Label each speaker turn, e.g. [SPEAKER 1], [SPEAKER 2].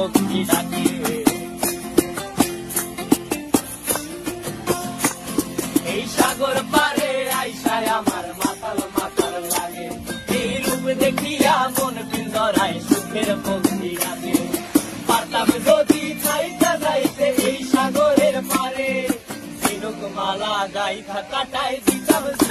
[SPEAKER 1] পক্ষী ডাকে। এই সাগর পারে আইসায় আমার মাতাল মাতাল লাগে, এই রূপ দেখিয়া মন পিঞ্জরায় সুখের পক্ষী ডাকে। পারতাম যদি খাইতে যাইতে এই সাগরের পারে, ঝিনুক মালা গাইথা কাটায় দিতাম।